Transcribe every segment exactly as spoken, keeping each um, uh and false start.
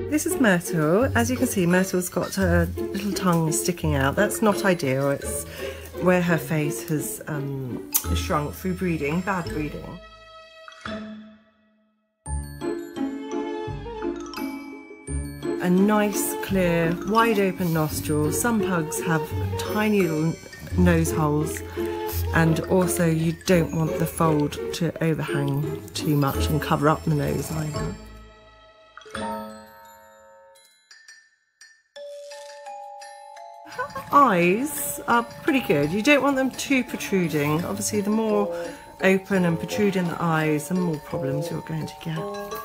This is Myrtle. As you can see, Myrtle's got her little tongue sticking out. That's not ideal. It's where her face has um, shrunk through breeding, bad breeding. A nice, clear, wide open nostril. Some pugs have tiny little nose holes, and also you don't want the fold to overhang too much and cover up the nose either. Eyes are pretty good. You don't want them too protruding. Obviously, the more open and protruding the eyes, the more problems you're going to get.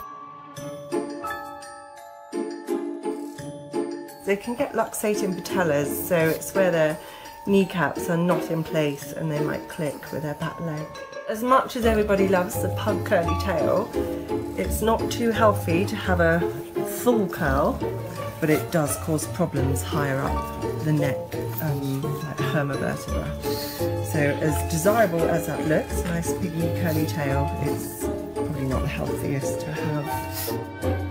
They can get luxating patellas, so it's where their kneecaps are not in place and they might click with their back leg. As much as everybody loves the pug curly tail, it's not too healthy to have a full curl, but it does cause problems higher up the neck, um, like herma vertebra. So as desirable as that looks, nice piggy curly tail, it's probably not the healthiest to have.